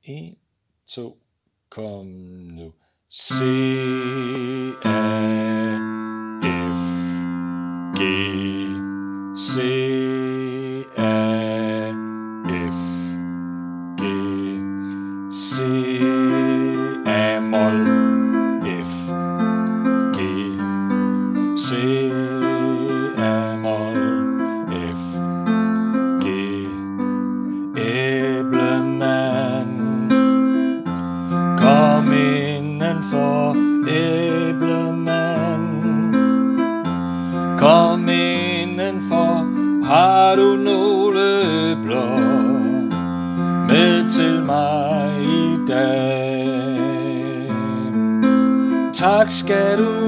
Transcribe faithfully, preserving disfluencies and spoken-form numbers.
En, to, kom nu. C, A, F, G, C, A, F, G, C, A-mol, F, G, C, A-mol, F, G, æblemand, kom indenfor, æblemand, kom indenfor, har du nogle æbler med til mig i dag? Tak skal du